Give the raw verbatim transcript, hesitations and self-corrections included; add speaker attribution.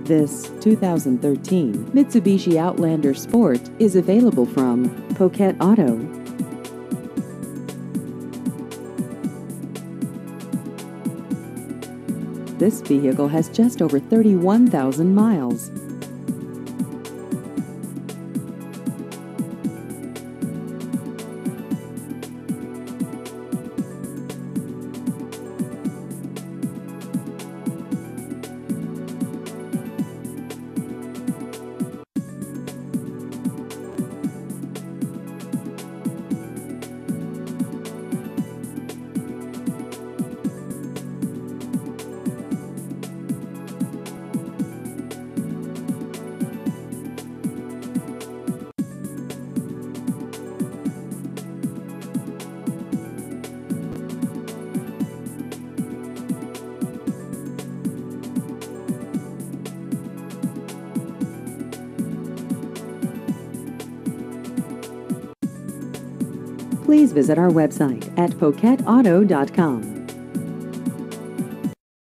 Speaker 1: This two thousand thirteen Mitsubishi Outlander Sport is available from Poquet Auto. This vehicle has just over thirty-one thousand miles. Please visit our website at poquet auto dot com.